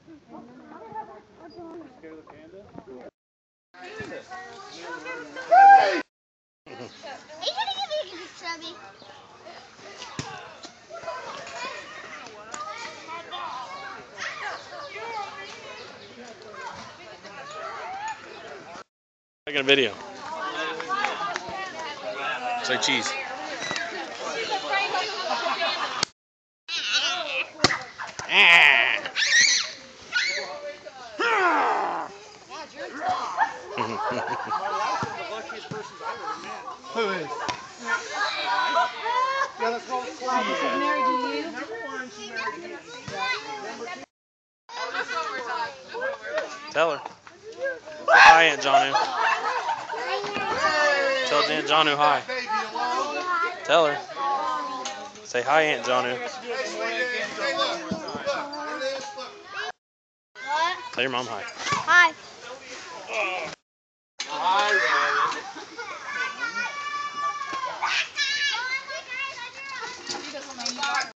Scare the panda? Making a video. Say cheese. Who is? Yeah, let's go. She's married to you? Number one, she's married to me. Tell her. Say hi, Aunt Jonu. Tell Aunt Jonu hi. Tell her. Say hi, Aunt Jonu. Tell your mom hi. Hi.